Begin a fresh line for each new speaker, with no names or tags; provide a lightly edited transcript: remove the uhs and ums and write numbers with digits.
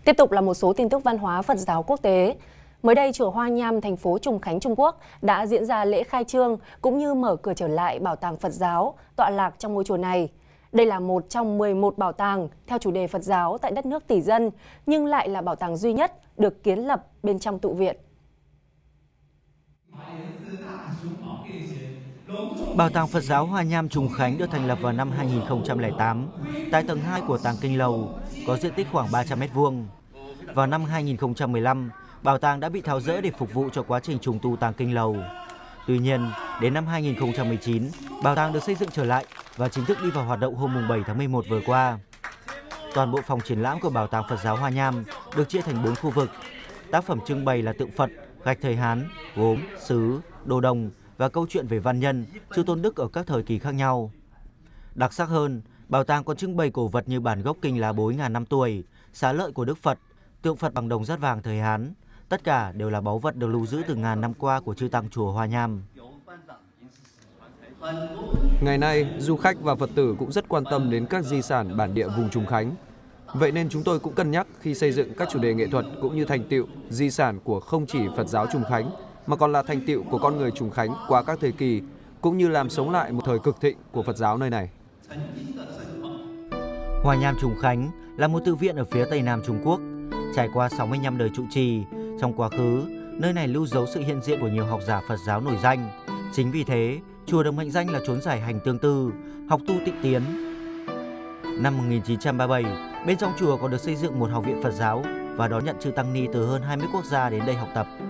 Tiếp tục là một số tin tức văn hóa Phật giáo quốc tế. Mới đây, chùa Hoa Nham, thành phố Trùng Khánh, Trung Quốc đã diễn ra lễ khai trương cũng như mở cửa trở lại bảo tàng Phật giáo tọa lạc trong ngôi chùa này. Đây là một trong 11 bảo tàng theo chủ đề Phật giáo tại đất nước tỷ dân, nhưng lại là bảo tàng duy nhất được kiến lập bên trong tụ viện.
Bảo tàng Phật giáo Hoa Nham Trùng Khánh được thành lập vào năm 2008 tại tầng 2 của tàng Kinh Lầu, có diện tích khoảng 300 m². Vào năm 2015, bảo tàng đã bị tháo dỡ để phục vụ cho quá trình trùng tu tàng Kinh Lầu. Tuy nhiên, đến năm 2019, bảo tàng được xây dựng trở lại và chính thức đi vào hoạt động hôm 7 tháng 11 vừa qua. Toàn bộ phòng triển lãm của Bảo tàng Phật giáo Hoa Nham được chia thành 4 khu vực. Tác phẩm trưng bày là tượng Phật, gạch thời Hán, gốm, sứ, đồ đồng và câu chuyện về văn nhân, chư tôn đức ở các thời kỳ khác nhau. Đặc sắc hơn, bảo tàng còn trưng bày cổ vật như bản gốc kinh lá bối ngàn năm tuổi, xá lợi của Đức Phật, tượng Phật bằng đồng dát vàng thời Hán. Tất cả đều là báu vật được lưu giữ từ ngàn năm qua của chư tăng chùa Hoa Nham.
Ngày nay, du khách và Phật tử cũng rất quan tâm đến các di sản bản địa vùng Trùng Khánh. Vậy nên chúng tôi cũng cân nhắc khi xây dựng các chủ đề nghệ thuật cũng như thành tựu, di sản của không chỉ Phật giáo Trùng Khánh, mà còn là thành tựu của con người Trùng Khánh qua các thời kỳ, cũng như làm sống lại một thời cực thịnh của Phật giáo nơi này.
Hoa Nham Trùng Khánh là một tự viện ở phía tây nam Trung Quốc, trải qua 65 đời trụ trì. Trong quá khứ, nơi này lưu dấu sự hiện diện của nhiều học giả Phật giáo nổi danh. Chính vì thế, chùa được mệnh danh là chốn giải hành tương tư, học tu tịnh tiến. Năm 1937, bên trong chùa còn được xây dựng một học viện Phật giáo và đón nhận chư tăng ni từ hơn 20 quốc gia đến đây học tập.